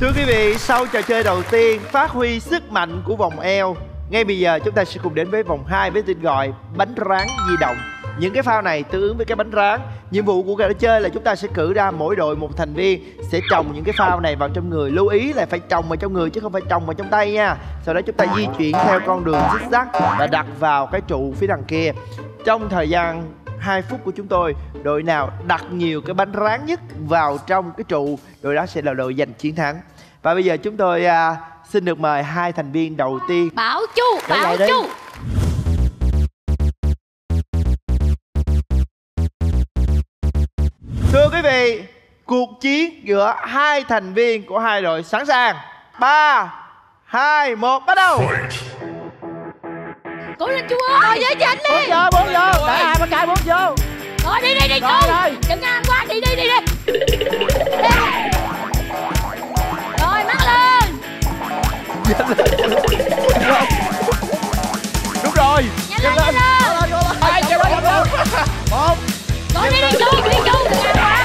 Thưa quý vị, sau trò chơi đầu tiên phát huy sức mạnh của vòng eo, ngay bây giờ chúng ta sẽ cùng đến với vòng 2 với tên gọi bánh rán di động. Những cái phao này tương ứng với cái bánh rán. Nhiệm vụ của người chơi là chúng ta sẽ cử ra mỗi đội một thành viên sẽ trồng những cái phao này vào trong người. Lưu ý là phải trồng vào trong người chứ không phải trồng vào trong tay nha. Sau đó chúng ta di chuyển theo con đường zigzag và đặt vào cái trụ phía đằng kia. Trong thời gian 2 phút của chúng tôi, đội nào đặt nhiều cái bánh rán nhất vào trong cái trụ, đội đó sẽ là đội giành chiến thắng. Và bây giờ chúng tôi xin được mời hai thành viên đầu tiên. Bảo Chu, Bảo Chu. Thưa quý vị, cuộc chiến giữa hai thành viên của hai đội sẵn sàng. 3, 2, 1, bắt đầu. Cố lên Chu ơi. Rồi với nhanh đi. 4 vô, đã 2 cái 4 vô. Rồi đi Chu. Đừng ăn quá, đi. Rồi mắt lên. Đúng rồi. Nhanh lên. 2, 1. Rồi đi Chu, đừng ăn quá.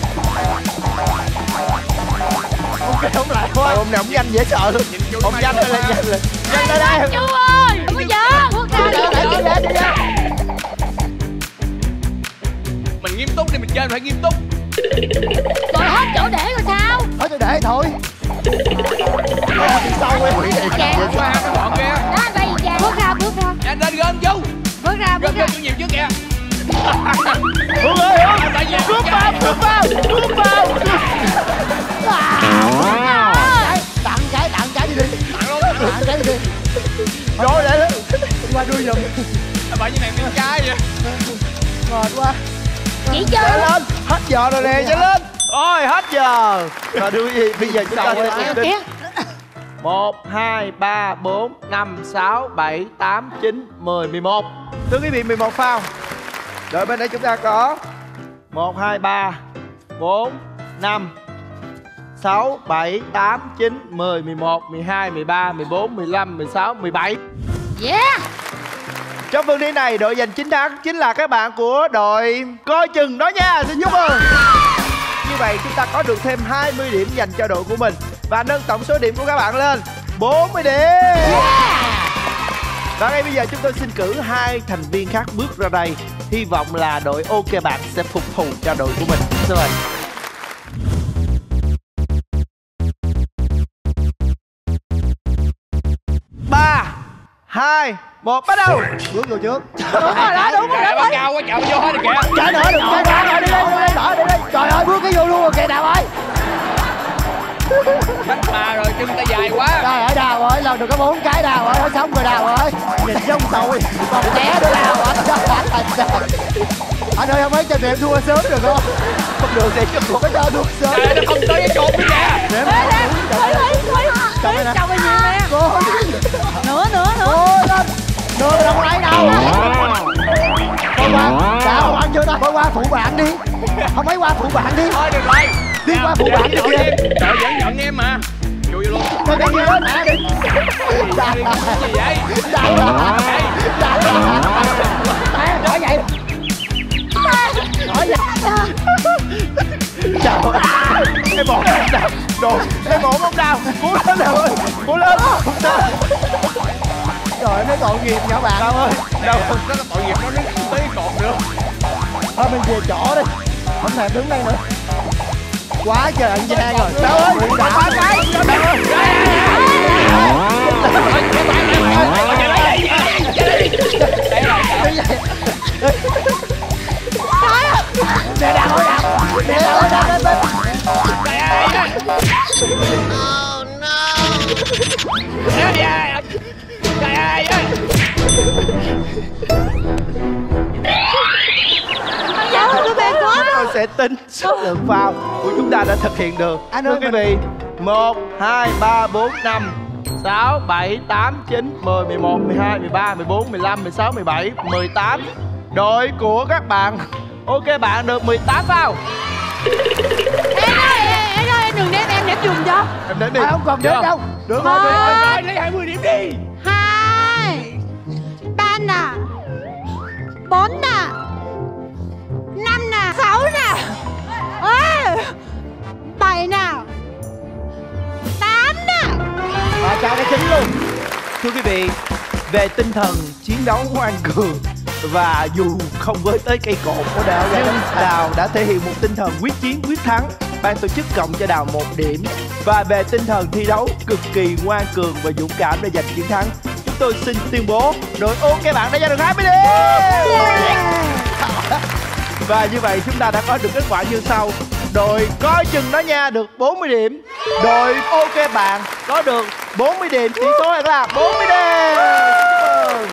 Ok, không lại thôi. Ông này ông nhanh dễ sợ luôn. Ông nhanh lên. Nhanh lên đây. Chu ơi, không có giỡn. Bước ra đi. Mình nghiêm túc đi, mình chơi phải nghiêm túc. Rồi hết chỗ để rồi sao? Hết chỗ để thôi. Sâu em. Qua cái bọn kia. Đó anh bay gì bước ra. Nhanh lên gần vô. Bước ra. Gần vô nhiều trước kìa. Hương ơi, cướp vào. Tặng cái đi. Rồi lại lên. Qua đuôi giùm. Bởi như này miếng trái vậy. Mệt quá. Chỉ chơi lên. Hết giờ rồi nè, nhanh lên. Ôi, hết giờ. Rồi đưa gì? Bây giờ chúng ta sẽ tính 1, 2, 3, 4, 5, 6, 7, 8, 9, 10, 11. Thưa quý vị, 11 phao. Đội bên đây chúng ta có 1, 2, 3, 4, 5, 6, 7, 8, 9, 10, 11, 12, 13, 14, 15, 16, 17. Yeah. Trong phần thi này, đội giành chiến thắng chính là các bạn của đội Coi Chừng Đó Nha. Xin chúc mừng. Như vậy chúng ta có được thêm 20 điểm dành cho đội của mình và nâng tổng số điểm của các bạn lên 40 điểm. Và ngay bây giờ chúng tôi xin cử hai thành viên khác bước ra đây. Hy vọng là đội OK Bạn sẽ phục thù cho đội của mình. Xin mời. Ba, 2, 1, bắt đầu. Bước vô trước. Đúng rồi. Bắt cao quá chậm vô hết rồi kìa. Chạy nữa, đừng chạy nữa. Đi đây. Trời ơi, bước cái vô luôn rồi kìa Đào ơi. Bắt mà rồi, chân ta dài quá. Trời ơi Đào ơi, lần được có 4 cái Đào ơi, nó xong rồi Đào ơi. Nhìn giống tôi, còn té nữa Đào ơi. Anh ơi, không ấy cho em thua sớm được không? Không được thì cho cái thua sớm. Trời ơi, nó không tới cái chột nữa kìa. Chồng cái gì nè. Nữa. Nữa đâu lấy đâu. Thôi qua, Đào ăn chưa ta? Thôi qua phụ bạn đi. Không ấy qua phụ bạn đi. Thôi được rồi. Đi qua phụ bạn đi kìa. Trời vẫn giận em mà. Chui vô luôn. Cái gì đó nè đi. Gì vậy? Nói vậy. Trời ơi. Cái bộ ông Đào. Đồ. Cái bộ ông Đào. Cố lên Đào ơi. Cố lên. Trời ơi, nó tội nghiệp nha bạn. Đào ơi. Đâu, nó là tội nghiệp, nó không tới cái cột nữa. Thôi mình về chỗ đi. Không thèm đứng đây nữa. Quá trời ăn gian rồi. Đào ơi. Quá cái. Đào ơi. Nè Đào ơi Đào. Nè Đào ơi Đào. Oh no. Trời ơi. Tôi sẽ tính số lượng phao của chúng ta đã thực hiện được. Thưa quý vị, 1, 2, 3, 4, 5, 6, 7, 8, 9, 10, 11, 12, 13, 14, 15, 16, 17, 18. Đội của các bạn OK Bạn được 18 phao. Em ơi, đừng đếm, em đếm dùm cho. Em đếm đi. Không còn đếm đâu. Được rồi, Lấy 20 điểm đi. 2, 3 nè, 4 nè, 5 nè, 6 nè, 7 nè, Thưa quý vị, về tinh thần chiến đấu ngoan cường và dù không với tới cây cột của Đào đã thể hiện một tinh thần quyết chiến quyết thắng. Ban tổ chức cộng cho Đào 1 điểm. Và về tinh thần thi đấu cực kỳ ngoan cường và dũng cảm để giành chiến thắng, chúng tôi xin tuyên bố đội OK bạn đã giành được 20 điểm. Và như vậy chúng ta đã có được kết quả như sau. Đội Coi Chừng Đó Nha được 40 điểm. Đội OK bạn có được 40 điểm. Tỷ số là 40 điểm.